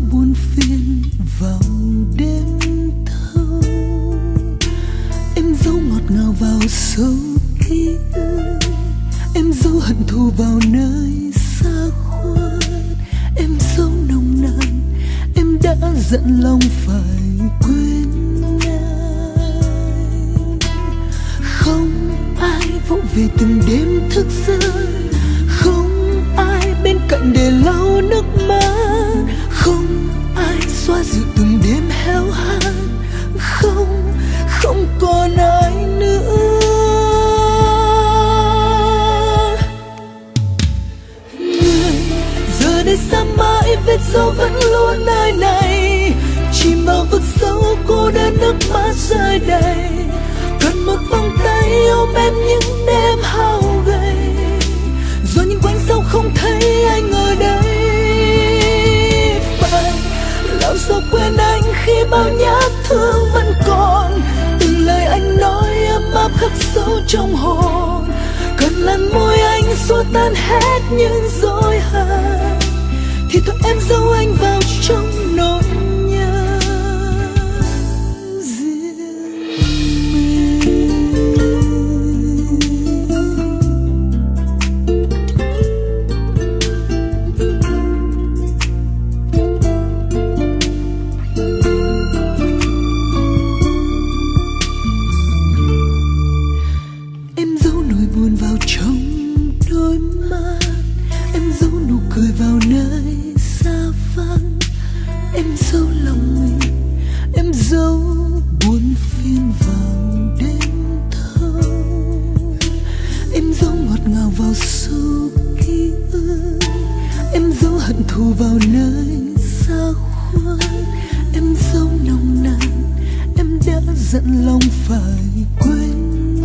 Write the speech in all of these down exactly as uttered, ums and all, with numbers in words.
buồn phiền vào đêm thâu, em giấu ngọt ngào vào sâu ký ức, em giấu hận thù vào nơi xa khuất, em giấu nồng nàn, em đã giận lòng phải quên anh. Không ai vỗ về từng đêm thức giấc, không ai bên cạnh để lau nước mắt, không ai xoa dịu từng đêm héo hắt, không, không còn ai nữa. Người giờ đây xa mãi, vết dấu vẫn luôn nơi này, chìm vào vực sâu cô đơn, nước mắt rơi đầy. Cần một vòng tay ôm em những đêm hao gầy, rồi nhìn quanh sao không thấy anh ở đây. Phải làm sao quên anh khi bao nhát thương vẫn còn, từng lời anh nói ấm áp khắc sâu trong hồn. Cần làn môi anh xua tan hết những dối hận, thì thôi em giấu anh vào trong nỗi nhớ riêng em giấu nỗi buồn vào trong đôi mắt, em giấu nụ cười vào nơi xa vắng, em giấu lòng mình, em giấu buồn phiền vào đêm thâu, em giấu ngọt ngào vào sâu ký ức, em giấu hận thù vào nơi xa khuất, em giấu nồng nàn, em đã giận lòng phải quên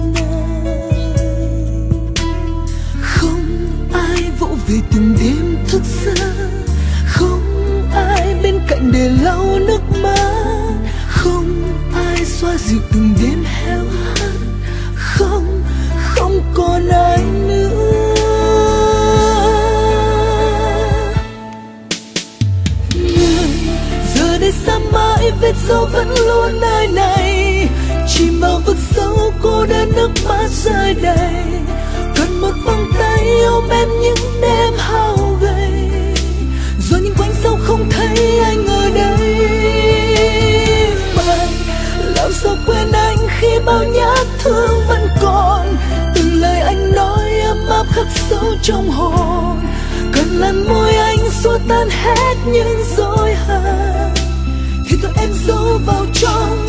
anh. Không ai vỗ về từng đêm thức giấc, không ai bên cạnh để lau nước mắt, không ai xoa dịu từng đêm héo hắt, không, không còn ai nữa. Người giờ đây xa mãi, vết dấu vẫn luôn nơi này, chìm vào vực sâu cô đơn, nước mắt rơi đầy. Cần một vòng tay ôm em những đêm hao gầy, rồi nhìn quanh sao không thấy anh ở đây. Phải làm sao quên anh khi bao nhát thương vẫn còn, từng lời anh nói ấm áp khắc sâu trong hồn. Cần làn môi anh xua tan hết những dối hận, thì thôi em giấu vào trong